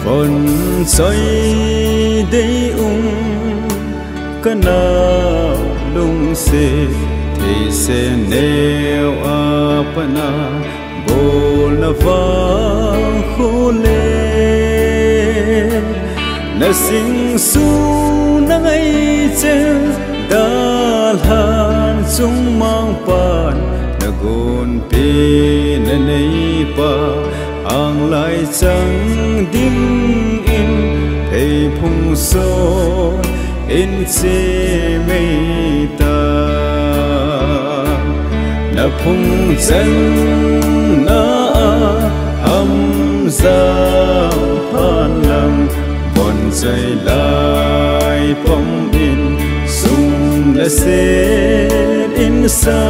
vần xoay đây cái nào lung xê thì sẽ nêu apana bồ na vang khô lê na sinh su na ngay chân đal han chung mang pan na gon pe na nei pa ang lai chẳng đinh in thầy phung so in che mây ta na phung chân na ham ra phan lam bon chạy lại phong in sung la se in sa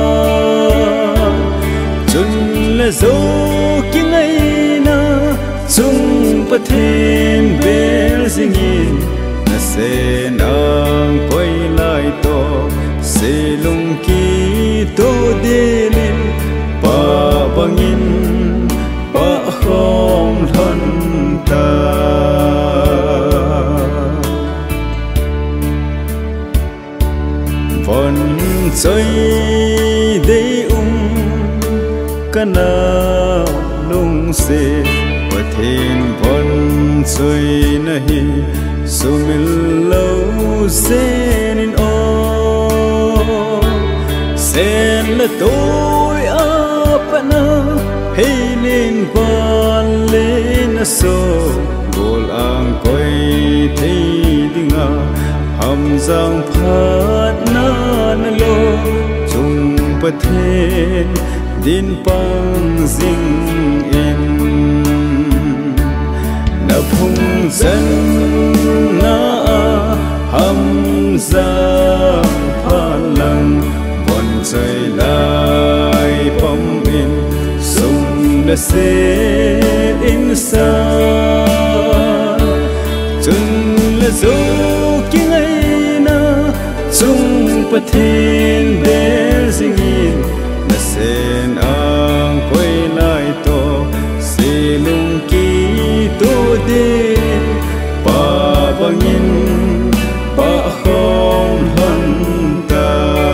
chun la zo kinh ai na chung pa thêm bel zingin na se nang koi lai to se lung ki to delin pa bangin pa khom thân ta vẫn chơi đây cái nào lung se và thiên vẫn chơi nahi sumil lâu sen in o sen là tôi apana hay lên quan lên so gol ang koi thấy dinga ham giang phat na lo chung pa the din pang zing in na phung dân na ham giang phan lang bon chơi lại pom in sung na se in sa chun la zo kinh ai na chung pa thiên bel zingin na sen ang koi lai to se lung ki to de pa bangin pa khom han ta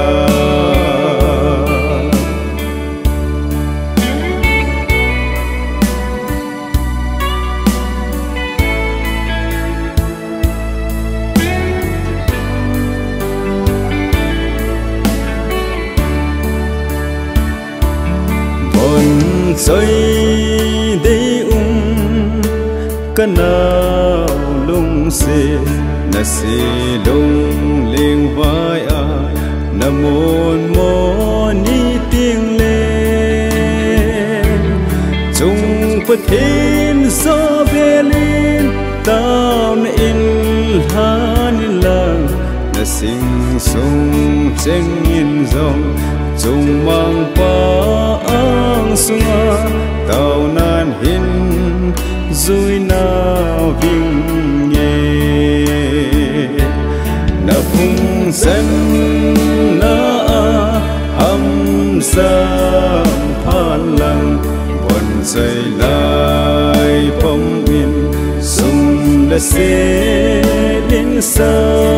chơi đây cái nào lung se na se lung lên vai à na môn môn đi tiếng lên chung phát thiên gió về lên tao na in han lang na sing sung cheng in dòng chung mang pa ang sunga tao nan hin dui na vinh nhẹ na phung dân na ham sa phan lang bon chạy lại phong in sung la se din sa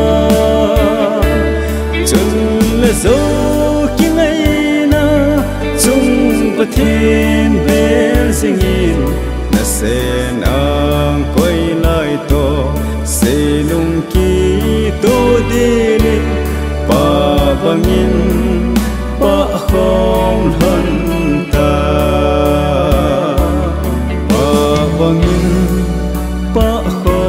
chun la zo kinh ai na chung pa thiên bel zingin na sen ang koi lai to se lung ki to de pa bangin pa khom thân ta pa bangin pa khom